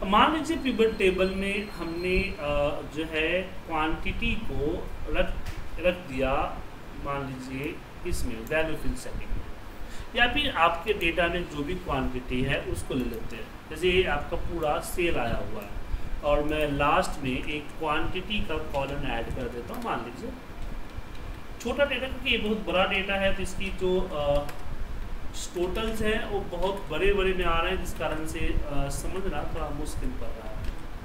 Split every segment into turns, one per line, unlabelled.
मान लीजिए pivot table में हमने जो है क्वांटिटी को रख दिया, मान लीजिए इसमें वैल्यू फिल सेटिंग में, या फिर आपके डेटा में जो भी क्वांटिटी है उसको ले लेते हैं। जैसे ये आपका पूरा सेल आया हुआ है और मैं लास्ट में एक क्वांटिटी का कॉलम ऐड कर देता हूँ। मान लीजिए छोटा डेटा, क्योंकि ये बहुत बड़ा डेटा है तो इसकी जो टोटल्स हैं वो बहुत बड़े बड़े में आ रहे हैं, जिस कारण से समझना थोड़ा मुश्किल पड़ रहा है।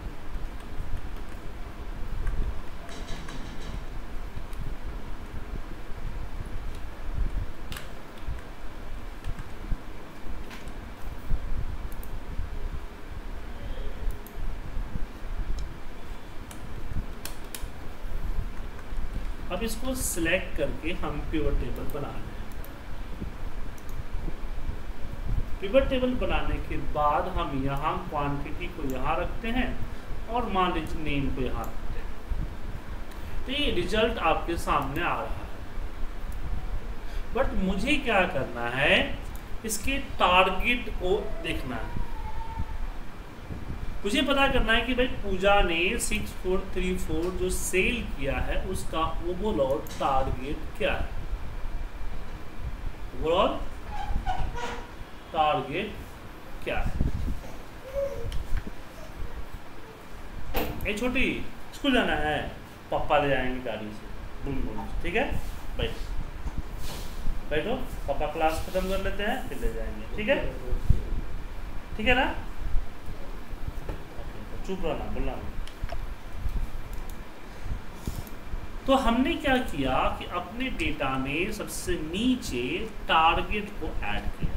अब इसको सिलेक्ट करके हम पिवट टेबल बना लें। पिवट टेबल बनाने के बाद हम यहाँ क्वांटिटी को यहाँ रखते हैं और मान लीजिए नेम को यहाँ रखते हैं। तो ये रिजल्ट आपके सामने आ रहा है। बट मुझे क्या करना है, इसके टारगेट को देखना है। मुझे पता करना है कि भाई पूजा ने 6434 जो सेल किया है उसका ओवरऑल टारगेट क्या है। ओवरऑल टारगेट क्या है। ए छोटी, स्कूल जाना है, पापा ले जाएंगे गाड़ी से, बुलबुल, ठीक है। बैठो, पापा क्लास खत्म कर लेते हैं फिर ले जाएंगे, ठीक है। ठीक है ना, चुप रहना, बोलना। तो हमने क्या किया कि अपने डेटा में सबसे नीचे टारगेट को ऐड किया,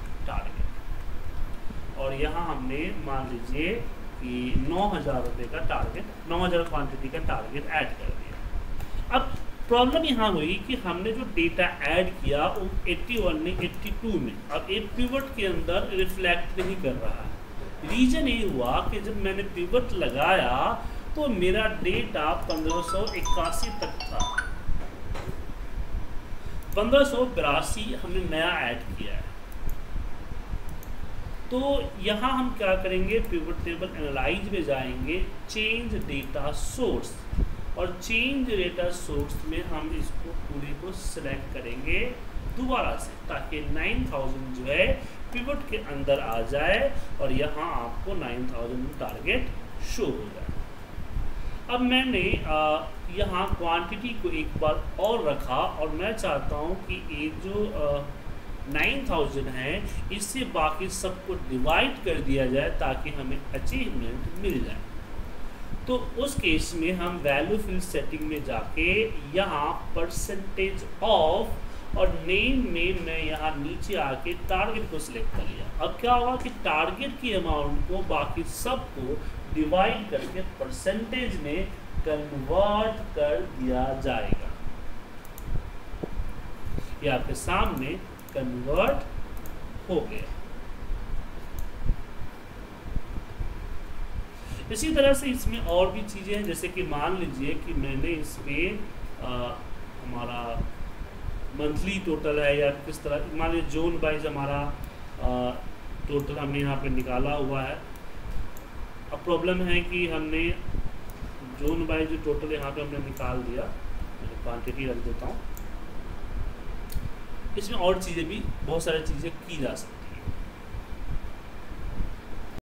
टारगेट, और यहाँ हमने मान लीजिए कि 9000 रुपये का टारगेट, 9000 क्वांटिटी का टारगेट ऐड कर दिया। अब प्रॉब्लम यहाँ हुई कि हमने जो डेटा ऐड किया वो 81 में 82 में, अब एक पिवट के अंदर रिफ्लेक्ट नहीं कर रहा है। रीजन ये हुआ कि जब मैंने पिवट लगाया तो मेरा डेटा 1581 तक था। 1582 हमने नया ऐड किया है। तो यहाँ हम क्या करेंगे, पिवट टेबल एनालाइज में जाएंगे, चेंज डेटा सोर्स, और चेंज डेटा सोर्स में हम इसको पूरे को सिलेक्ट करेंगे दोबारा से, ताकि 9000 जो है पिवट के अंदर आ जाए और यहाँ आपको 9000 टारगेट शो हो जाए। अब मैंने यहाँ क्वांटिटी को एक बार और रखा और मैं चाहता हूँ कि ये जो 9000 है इससे बाकी सबको डिवाइड कर दिया जाए ताकि हमें अचीवमेंट मिल जाए। तो उस केस में हम वैल्यू फिल सेटिंग में जाके यहाँ परसेंटेज ऑफ और नेम में मैं यहाँ नीचे आके टारगेट को सिलेक्ट कर लिया। अब क्या होगा कि टारगेट की अमाउंट को बाकी सबको डिवाइड करके परसेंटेज में कन्वर्ट कर दिया जाएगा। ये आपके सामने कन्वर्ट हो गया। इसी तरह से इसमें और भी चीज़ें हैं, जैसे कि मान लीजिए कि मैंने इस पर हमारा मंथली टोटल है या किस तरह, मान लीजिए जोन वाइज हमारा टोटल हमने यहाँ पे निकाला हुआ है। अब प्रॉब्लम है कि हमने जोन वाइज जो टोटल यहाँ पे हमने निकाल दिया, मैं क्वांटिटी रख देता हूँ। इसमें और चीज़ें भी, बहुत सारी चीज़ें की जा सकती हैं।